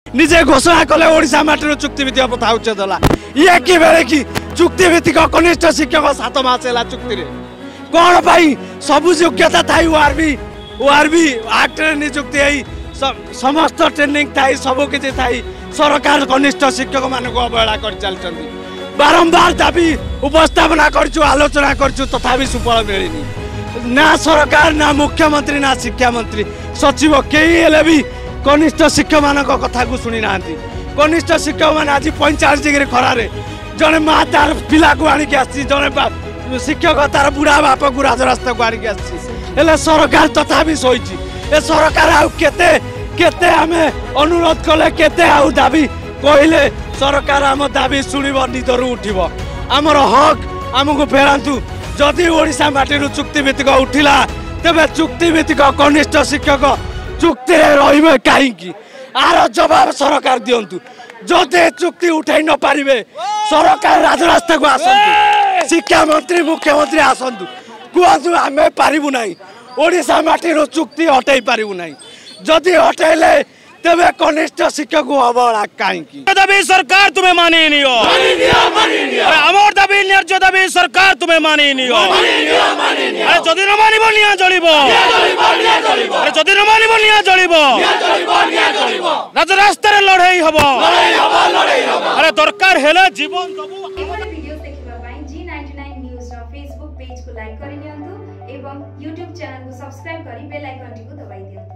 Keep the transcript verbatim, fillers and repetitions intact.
निजे घोषणा कले ओडिशा माटी चुक्ति भित्तिक प्रथा उच्छेद होला ये कि बेले कि चुक्ति भित्तिक कनिष्ठ शिक्षक सात मास है चुक्ति कौन पाई सबु योग्यता थाई ओआरबी ओआरबी एक्ट नियुक्ति समस्त ट्रेनिंग थाई सब किसी थाई सरकार कनिष्ठ शिक्षक मानक अवहेला कर चलती बारंबार दाबी उपस्थापना करछु आलोचना करछु तथापि सुफल मिलनी ना सरकार ना मुख्यमंत्री ना शिक्षा मंत्री सचिव कई भी कनिष्ठ शिक्षक मान कथा को शुणी ना कनिष्ठ शिक्षक मैंने आज पैंचाश डिग्री खरारे जड़े माँ तार पिला को आणिक आसी जड़े शिक्षक तार बुढ़ा बाप को राजरास्ता को आणिक आसी सरकार तथापि शोची ए सरकार आउ केते केते आमे अनुरोध कले केते आउ दाबी कहले सरकार आम दाबी शुणव निदर उठब आमर हक आमको फेरातु जदि ओडिशा माटी चुक्ति भित्तिक उठिला तेरे चुक्ति भित्तिक कनिष्ठ शिक्षक चुक्ति रे कहीं आर जवाब सरकार दिंतु जदि चुक्ति उठाई न पारे सरकार राजरास्ता को आसतु शिक्षा मंत्री मुख्यमंत्री आसतु कहतु आम पारू ना ओडिशा माटी चुक्ति हटाई पारू ना जदि हटाइले तेरे कनिष्ठ शिक्षक को अवहेला कहीं दाबी सरकार तुम्हें मानी नहीं हो आमर दाबी न्याय दाबी सरकार तुम्हें मानी नहीं हो अरे जदि न मानिब निया जलिबो अरे जदि न मानिब निया जलिबो राज रास्ता रे लड़ाई हबो अरे दरकार हेले जीवन दबु एभली भिडियोस देखिबा पई जी नाइंटी नाइन न्यूज रो फेसबुक पेज को लाइक करि नियंतु एवं यूट्यूब चैनल को सब्सक्राइब करि बेल आइकन टिको दबाइ दियंतु।